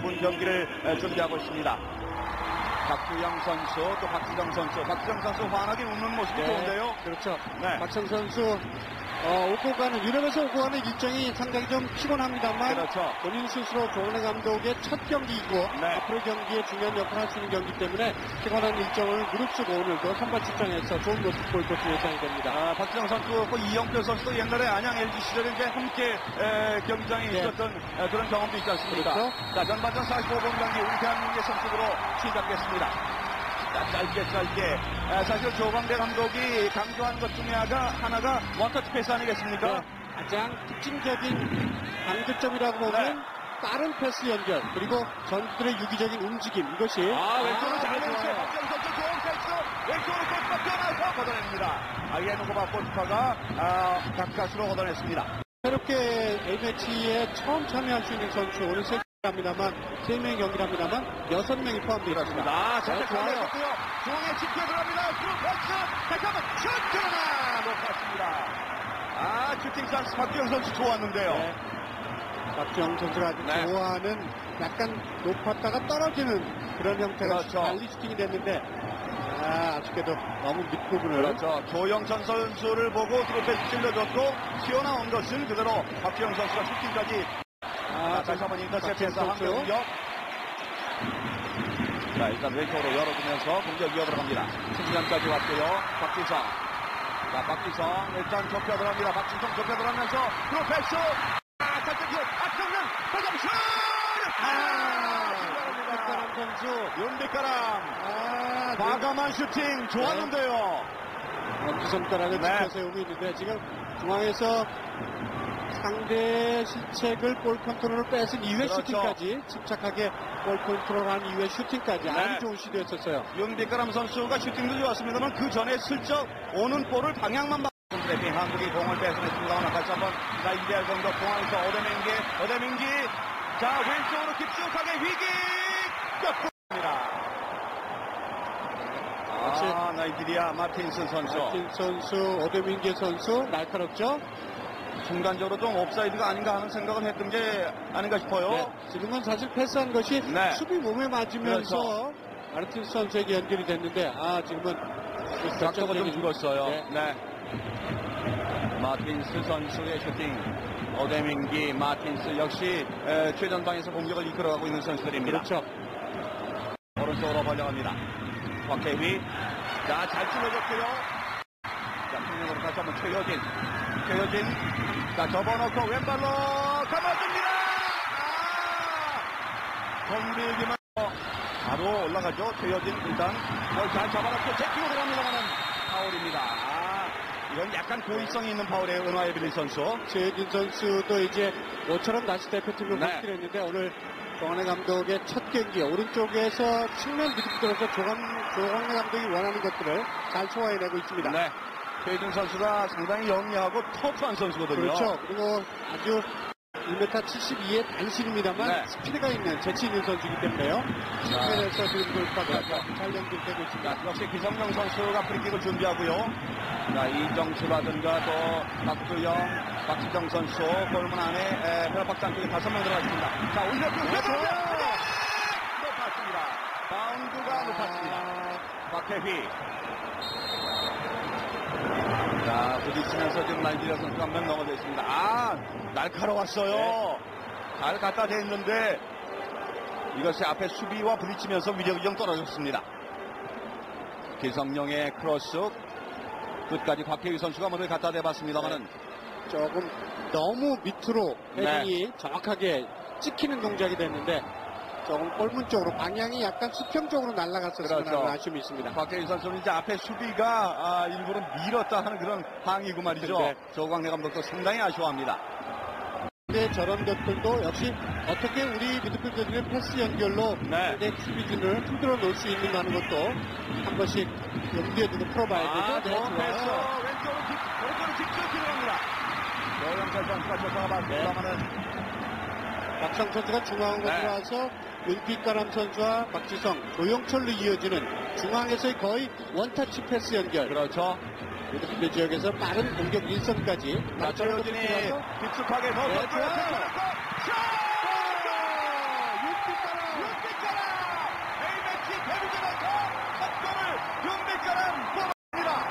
2분 경기를 준비하고 있습니다. 박주영 선수, 또 박지성 선수. 박지성 선수 환하게 웃는 모습이 좋은데요. 그렇죠. 네. 박지성 선수 오고 가는 유럽에서 오고 가는 일정이 상당히 좀 피곤합니다만 그렇죠. 본인 스스로 조은혜 감독의 첫 경기이고 네. 앞으로 경기에 중요한 역할을 할 수 있는 경기 때문에 피곤한 일정을 무릅쓰고 오늘도 선발 출장에서 좋은 모습 보일 것으로 예상이 됩니다. 박지성 선수, 또 이영표 선수도 옛날에 안양 LG 시절에 이제 함께 경기장에 네. 있었던 그런 경험도 있지 않습니까? 그렇죠. 자, 전반전 45분 경기 우리 대한민국의 선수들로 시작됐습니다. 짧게 사실 조광대 감독이 강조한 것 중에 하나가 원터치 패스 아니겠습니까? 네. 가장 특징적인 강조점이라고 보면 빠른 패스 연결 그리고 선수들의 유기적인 움직임 이것이 왼쪽으로 잘 좋아요. 내주세요. 박지성 선수 좋은 패스 왼쪽으로 골키퍼 뛰어나서 걷어냅니다. 이해누고바 골키퍼가 가까스로 걷어냈습니다. 새롭게 A매치에 처음 참여할 수 있는 선수 오늘 3명의 경기랍니다만 6명이 포함되어 있습니다. 잘 좋아요. 됐고요. 중앙에 집혀 들어갑니다. 크로스 다시 한번 슛 그러나 높았습니다. 슈팅 찬스 박주영 선수 좋았는데요. 네. 박주영 선수가 아주 좋아하는 약간 높았다가 떨어지는 그런 형태가 그렇죠. 발리 슈팅이 됐는데 아쉽게도 너무 밑부분을 그렇죠. 조영천 선수를 보고 드롭에 찔러줬고 튀어나온 것을 그대로 박주영 선수가 슈팅까지 다시 한번 인터셉트에서 한번 공격. 자, 일단 왼쪽으로 열어주면서 공격 이어들어 갑니다. 측면까지 왔고요. 박지성. 자, 박지성 일단 좁혀 들어갑니다. 박지성 좁혀 들어가면서 프로패스. 살짝 앞서는 박정슛. 윤빛가람 선수 윤빛가람. 과감한 슈팅 좋았는데요. 엄지손가락을 짚어 세우고 있는데 지금 중앙에서 상대 실책을 볼 컨트롤을 뺏은 이후에 슈팅까지 침착하게 볼 컨트롤한 이후에 슈팅까지 아주 좋은 시도였었어요. 윤빛가람 선수가 슈팅도 좋았습니다만 그 전에 슬쩍 오는 볼을 방향만 바꾼 트래핑 한국이 공을 뺏어냈습니다만 다시 한번 이대할 공격 공항에서 어데민기 자 왼쪽으로 깊숙하게 위기 꺾습니다. 나이지리아 마틴스 선수 어데민기 선수 날카롭죠? 순간적으로 좀 옵사이드가 아닌가 하는 생각을 했던 게 아닌가 싶어요. 네, 지금은 사실 패스한 것이 수비 몸에 맞으면서 마르틴스 선수에게 연결이 됐는데 지금은 각도가 좀 죽었어요. 마틴스 선수의 슈팅 어데민기 마틴스 역시 최전방에서 공격을 이끌어가고 있는 선수들입니다. 그렇죠. 오른쪽으로 벌려갑니다. 박혜휘 잘 찔러줬고요. 자, 측면으로 다시 한번 최효진 자, 접어놓고 왼발로 감아줍니다. 건들기만 바로 올라가죠. 최효진 일단 잘 잡아놓고 제끼고 들어갑니다만은 파울입니다. 이건 약간 고의성이 있는 파울이에요. 은하에빌리 선수. 최효진 선수도 이제 모처럼 다시 대표팀을 복귀를 했는데 오늘 조광래 감독의 첫 경기 오른쪽에서 측면 미드필더로서 조광래 감독이 원하는 것들을 잘 소화해내고 있습니다. 최효진 선수가 상당히 영리하고 터프한 선수거든요. 그렇죠. 그리고 아주 1m 72의 단신입니다만 스피드가 있는 재치 있는 선수이기 때문에요. 측면에서 지금 돌파가 잘 연결되고 있습니다. 역시 기성용 선수가 프리킥을 준비하고요. 자, 이정수라든가 또 박주영, 박지정 선수 골문 안에 벼락박스 안쪽에 5명 들어가 있습니다. 자, 오히려 높았습니다. 바운드가 높았습니다. 박혜휘. 자, 부딪히면서 지금 나이지리아 선수가 한 명 넘어져 있습니다. 날카로웠어요. 잘 갖다 댔는데 이것이 앞에 수비와 부딪히면서 위력이 좀 떨어졌습니다. 기성용의 크로스 끝까지 곽혜휘 선수가 먼저 갖다 대봤습니다만은 조금 너무 밑으로 헤딩이 정확하게 찍히는 동작이 됐는데 조금 골문 쪽으로 방향이 약간 수평 쪽으로 날아갔었으면 하는 아쉬움이 있습니다. 곽혜휘 선수는 이제 앞에 수비가 일부러 밀었다 하는 그런 항의고 말이죠. 조광래 감독도 상당히 아쉬워합니다. 근데 저런 것들도 역시 어떻게 우리 미드필더들의 패스 연결로 상대 수비진을 흔들어 놓을 수 있는가 하는 것도 한 번씩 염두에 두고 풀어봐야 되죠. 좋은 패스 왼쪽으로 깊숙이 들어갑니다. 조영철 선수가 쫓아가봤습니다만은 박상 선수가 중앙으로 들어와서 윤빛가람 선수와 박지성, 조영철로 이어지는 중앙에서의 거의 원터치 패스 연결. 그렇죠. 미드필더 지역에서 빠른 공격 일선까지. 조효진이 깊숙하게 넣어서 윤빛가람 윤빛가람 골입니다.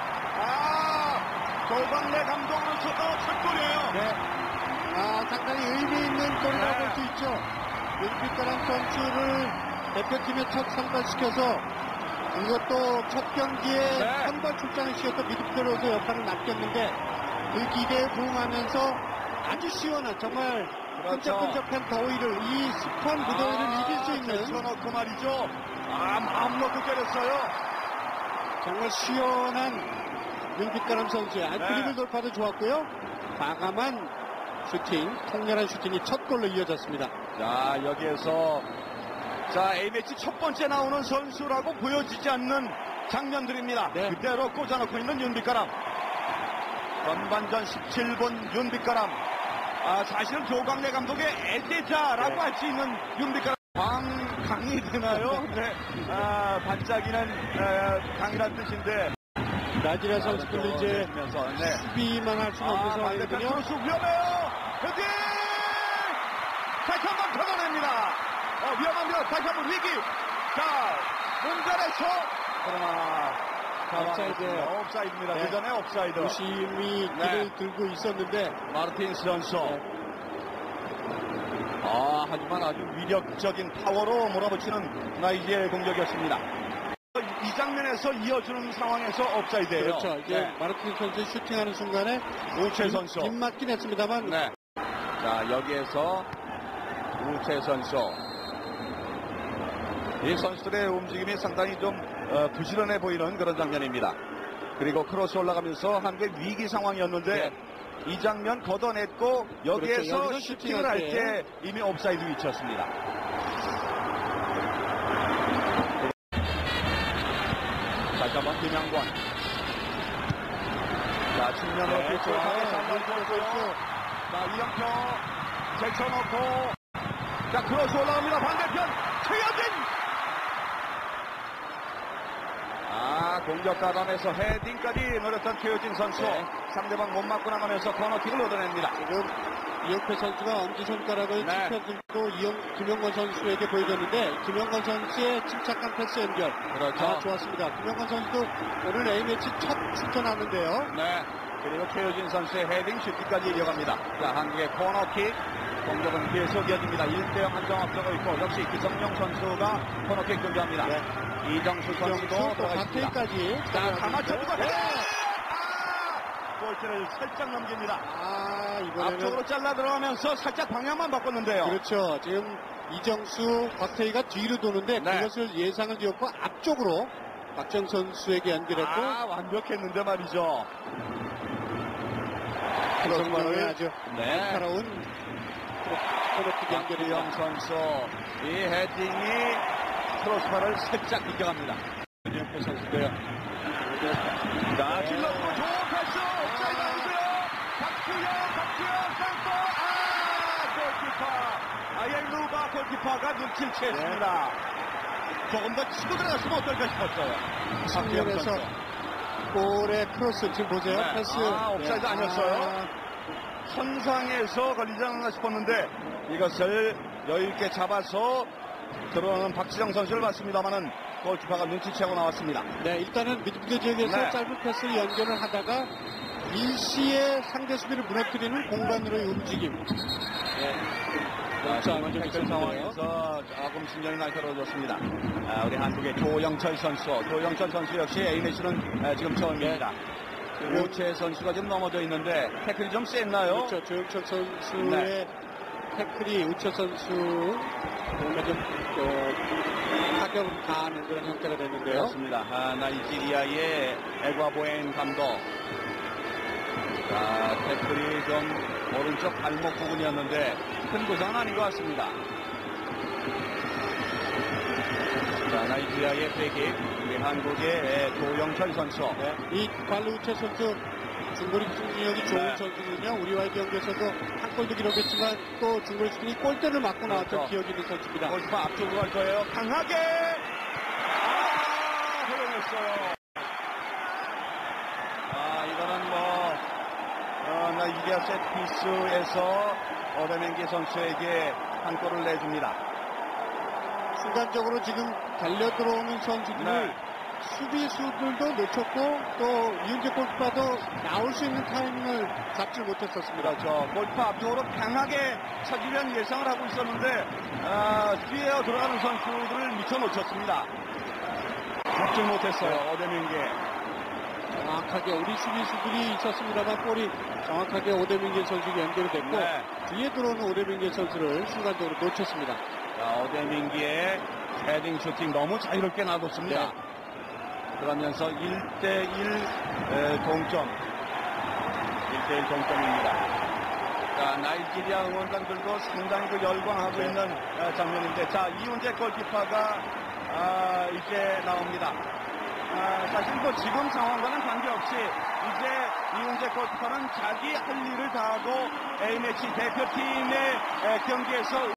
조광래 감독으로서도 첫 골이에요. 네. 상당히 의미 있는 골이라고 볼 수 있죠. 윤빛가람 선수를 대표팀에 첫 선발시켜서 이것도 첫 경기에 선발 출장을 시켜서 미드필더로서 역할을 맡겼는데 그 기대에 부응하면서 아주 시원한 정말 끈적끈적한 더위를 이 습한 무더위를 이길 수 있는 제쳐놓고 말이죠. 마음 놓고 때렸어요. 정말 시원한 윤빛가람 선수의 드리블 돌파도 좋았고요. 과감한 슈팅, 통렬한 슈팅이 첫 골로 이어졌습니다. 자, 여기에서 A매치 첫 번째 나오는 선수라고 보여지지 않는 장면들입니다. 네. 그대로 꽂아놓고 있는 윤빛가람. 전반전 17분 윤빛가람. 사실은 조광래 감독의 애대자라고 할 수 있는 윤빛가람. 강이 되나요? 네. 반짝이는 강이란 뜻인데. 나지라 선수들도 이제 수비만 할 수는 없는 상황이거든요. 크로스 위험해요. 헤딩! 다시 한번 걷어냅니다. 위험합니다. 다시 한번 위기. 몸전에서 그러나 옵사이드입니다. 그 전에 옵사이드. 유심히 길을 들고 있었는데 마르틴스 선수. 하지만 아주 위력적인 파워로 몰아붙이는 나이지리아의 공격이었습니다. 이 장면에서 이어주는 상황에서 옵사이드예요. 그렇죠. 이제 마르틴스 선수 슈팅하는 순간에 우채 선수 빗맞긴 했습니다만. 자, 여기에서 우채 선수. 이 선수들의 움직임이 상당히 좀 부지런해 보이는 그런 장면입니다. 그리고 크로스 올라가면서 한국의 위기 상황이었는데 이 장면 걷어냈고 여기에서 그렇죠. 슈팅을 할 때 이미 옵사이드 위치였습니다. 다시 한번 김양권. 자, 측면으로 뒤쪽하게 상당히 좋았고요. 자, 이영표 제쳐놓고 자, 크로스 올라갑니다. 반대편 최여진. 공격 가담에서 헤딩까지 노렸던 최여진 선수. 상대방 못 맞고 나가면서 코너킥을 얻어냅니다. 지금 이영표 선수가 엄지손가락을 짚어들고 김영건 선수에게 보여줬는데 김영건 선수의 침착한 패스 연결. 그렇죠. 좋았습니다. 김영건 선수도 오늘 A매치 첫 출전하는데요. 그리고 최여진 선수의 헤딩 슈팅까지 이어갑니다. 자, 한국의 코너킥. 공격은 계속 이어집니다. 1대0 한점 앞서고 있고 역시 기성용 선수가 코너킥 준비합니다. 이정수 선수도 들어가 있습니다. 박태희까지. 자, 다 맞춰주고 헤딩! 골대를 살짝 넘깁니다. 이번에는 앞쪽으로 잘라 들어가면서 살짝 방향만 바꿨는데요. 그렇죠. 지금 이정수, 박태희가 뒤로 도는데 그것을 예상을 지었고 앞쪽으로 박정 선수에게 연결했고 완벽했는데 말이죠. 정말 아주 날카로운 코너킥 연결이영 선수 이 헤딩이 크로스바를 살짝 비껴갑니다. 이영표 선수고요. 자, 질렀고 좋은 패스 옵사이드 아니고요. 박주영 골키퍼 아옐루바 골키퍼가 눈치를 채했습니다. 조금 더 치고 들어갔으면 어떨까 싶었어요. 측면에서 골의 크로스 지금 보세요. 패스 옵사이드 아니었어요. 선상에서 걸리지 않았나 싶었는데 이것을 여유있게 잡아서 들어오는 박지정 선수를 봤습니다만은 골키퍼가 눈치채고 나왔습니다. 일단은 미드필더 지역에서 짧은 패스를 연결을 하다가 일시에 상대 수비를 무너뜨리는 공간으로의 움직임. 지금은 태클 상황에서 조금 신경이 날카로워졌습니다. 우리 한국의 조영철 선수 역시 A매치는 지금 처음입니다. 우채 선수가 지금 넘어져 있는데 태클이 좀 셌나요? 그렇죠. 조영철 선수의 태클이 우채 선수 뭔가 좀 타격을 가하는 그런 형태가 됐는데요. 그렇습니다. 나이지리아의 에과보엔 감독. 자, 태클이 좀 오른쪽 발목 부분이었는데 큰 부상은 아닌 것 같습니다. 자, 나이지리아의 백입, 우리 한국의 조영철 선수. 이 관루우채 선수 중거리 슈팅력이 좋은 선수는요. 우리와의 경기에서도 한 골도 기록했지만 또 중거리 슈팅이 골대를 맞고 나왔던 기억이 있는 선수입니다. 골키퍼 앞쪽으로 갈 거예요. 강하게! 허용했어요. 이거는 나이지리아 세트피스에서 오데멘기 선수에게 한 골을 내줍니다. 순간적으로 지금 달려 들어오는 선수들을 수비수들도 놓쳤고 또 이윤재 골키퍼도 나올 수 있는 타이밍을 잡지 못했었습니다. 그렇죠. 골키퍼 앞쪽으로 강하게 차기면 예상을 하고 있었는데 뛰어 들어가는 선수들을 미쳐 놓쳤습니다. 잡지 못했어요. 오데밍게. 정확하게 우리 수비수들이 있었습니다만 볼이 정확하게 오데밍게 선수에게 연결이 됐고 네. 뒤에 들어오는 오데밍게 선수를 순간적으로 놓쳤습니다. 자, 오데밍기의 헤딩 슈팅 너무 자유롭게 놔뒀습니다. 네. 그러면서 1대1 동점. 1대1 동점입니다. 자, 나이지리아 응원단들도 상당히 열광하고 있는 장면인데, 자, 이훈재 골키퍼가 이제 나옵니다. 사실 지금 상황과는 관계없이 이제 이훈재 골키퍼는 자기 할 일을 다하고 A매치 대표팀의 경기에서